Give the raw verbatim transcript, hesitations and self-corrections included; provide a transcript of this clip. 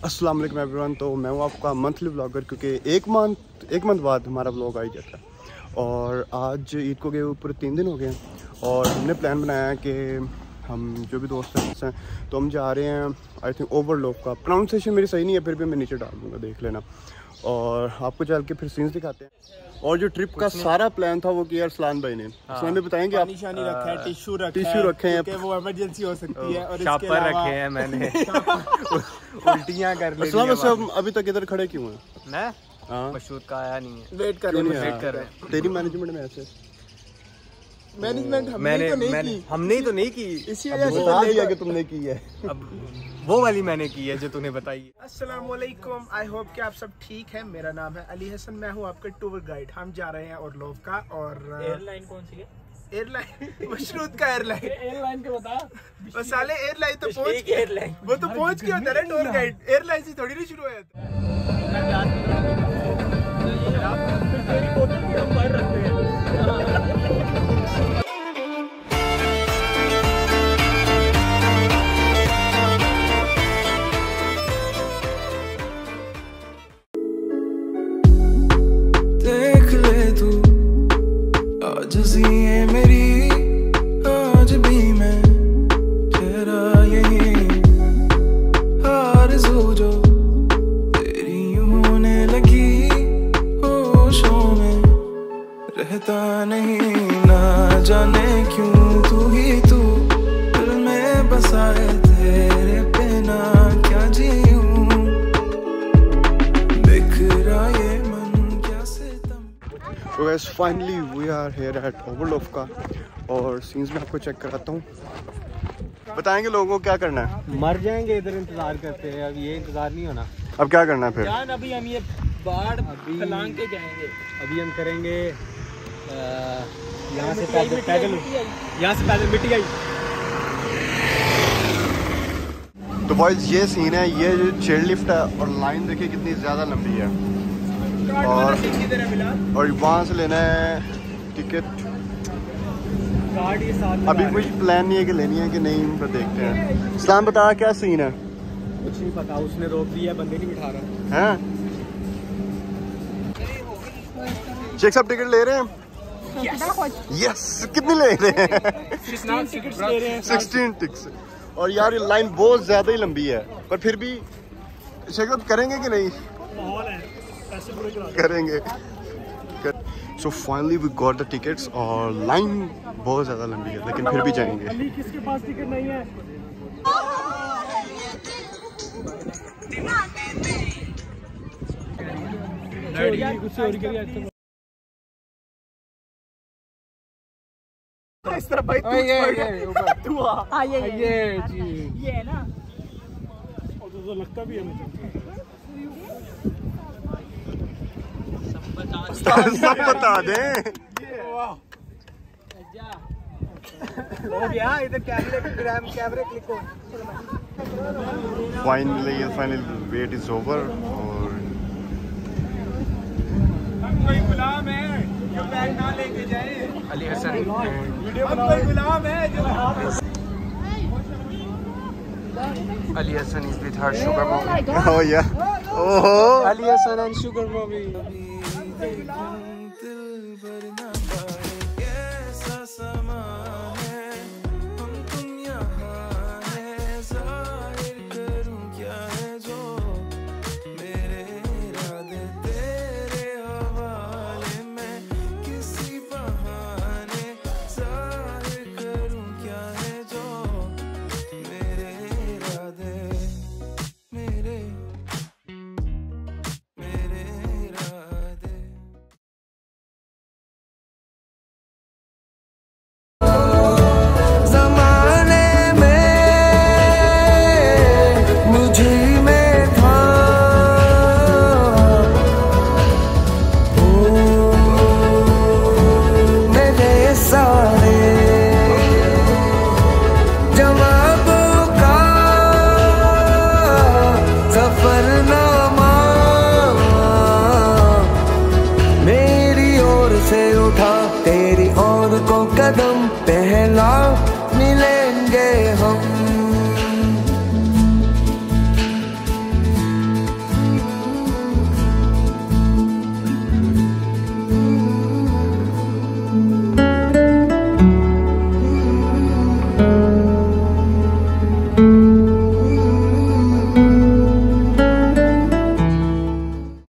अस्सलाम वालेकुम एवरीवन। तो मैं हूँ आपका मंथली व्लॉगर, क्योंकि एक मंथ एक मंथ बाद हमारा व्लॉग आ ही जाता है। और आज ईद को गए पूरे तीन दिन हो गए हैं और हमने प्लान बनाया है कि हम जो भी दोस्त हैं तो हम जा रहे हैं आई थिंक ओवरलोक का। प्रोनाउंसिएशन मेरी सही नहीं है, फिर भी मैं नीचे डाल दूँगा, देख लेना। और आपको चल के फिर सीन्स दिखाते हैं। और जो ट्रिप का सारा प्लान था वो किया अरसलान भाई ने। अरसलान भाई बताएंगे आप? निशानी रखा है, टिश्यू रखा टिश्यू रखे हैं क्योंकि वो इमरजेंसी हो सकती है। और शापर रखे हैं मैंने उल्टियां कर ली। अरसलान वैसे हम अभी तक इधर खड़े क्यों हैं? मैं हाँ मशहूर का आया नहीं है, वेट कर रहे हैं, वेट कर रहे हैं। तेरी मैनेजमेंट में ऐसे मैनेजमेंट हमने मैंने तो नहीं मैंने की, हमने ही तो नहीं की, इसी वजह से बता तो दिया लेट कि तुमने की है। अब वो वाली मैंने की है जो तूने बताई है। अस्सलाम वालेकुम, आई होप कि आप सब ठीक है। मेरा नाम है अली हसन, मैं हूँ आपका टूर गाइड। हम जा रहे हैं ओवरलोक का। और एयरलाइन कौन सी है? एयरलाइन मशरूत का एयरलाइन। एयरलाइन के बता। वो साले एयरलाइन तो पहुंच एक एयरलाइन वो तो पहुंच के होता है टूर गाइड, एयरलाइन से थोड़ी नहीं शुरू हुआ था। तेरी बोतल भी हम बाहर रखते हैं। देख ले तू आज जिए मेरी, आज भी मैं तेरा यही आरज़ू जो तेरी होने लगी, होशों में रहता नहीं, ना जाने क्यों तू ही तू दिल में बसाए, तेरे बिना क्या जीऊं, बिखरा ये मन क्या सितम। तो guys finally we are here at Overlook का और सीन्स में आपको चेक कराता हूँ। बताएंगे लोगों को क्या करना है। मर जाएंगे इधर इंतजार करते हैं, अब ये इंतजार नहीं होना। अब क्या करना है फिर? जान अभी हम ये बाढ़ फलांग के जाएंगे। अभी हम करेंगे यहाँ से पैदल पैदल यहाँ से पैदल मिट्टी आई। तो बॉयज ये सीन है, ये जो चेयर लिफ्ट है और लाइन देखिए कितनी ज़्यादा लंबी है। और और वहाँ से लेना है टिकट। अभी कुछ प्लान नहीं है कि लेनी है कि नहीं, पर देखते हैं। इस्लाम बता क्या सीन है? कुछ नहीं पता, उसने रोक दिया, बंदे नहीं बिठा रहा हैं? शेख साहब टिकट ले रहे हैं? यस। कितनी ले रहे हैं? Sixteen tickets. और यार ये लाइन बहुत ज्यादा ही लंबी है, पर फिर भी शेख साहब करेंगे कि नहीं? करेंगे। So finally we got the tickets और लाइन बहुत ज्यादा लंबी है, लेकिन फिर भी जाएंगे। अली किसके पास टिकट नहीं है? कुछ और करिए इस तरह भाई तू ये तू आ ये ये जी ये है ना। और तो लगता भी है मुझे। सब बता दे। हो गया, इधर कैमरे ग्राम कैमरे क्लिक हो। Finally final wait is over. और कोई गुलाम है जो बैग ना लेके जाए। अली हसन वीडियो बना। कोई गुलाम है जो Ali Hasan is with her sugar mommy. Oh yeah ओहो Ali Hasan and sugar mommy.